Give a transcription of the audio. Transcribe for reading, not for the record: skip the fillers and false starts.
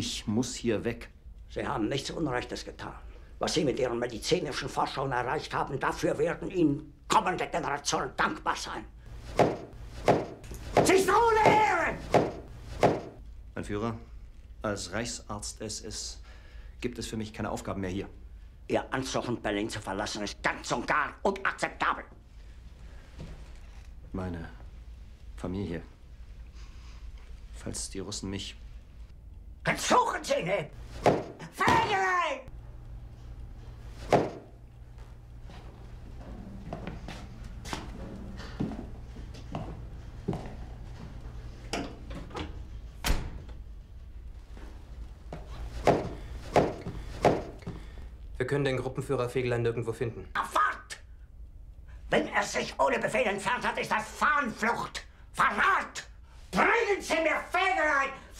Ich muss hier weg. Sie haben nichts Unrechtes getan. Was Sie mit Ihren medizinischen Forschungen erreicht haben, dafür werden Ihnen kommende Generationen dankbar sein. Sie ist ohne Ehre! Mein Führer, als Reichsarzt SS gibt es für mich keine Aufgaben mehr hier. Ihr Ansuchen, Berlin zu verlassen, ist ganz und gar unakzeptabel. Meine Familie. Falls die Russen mich... Jetzt suchen Sie ihn! Fegerei! Wir können den Gruppenführer Fegelein nirgendwo finden. Fort! Wenn er sich ohne Befehl entfernt hat, ist das Fahnenflucht! Verrat! Bringen Sie mir Fegelein!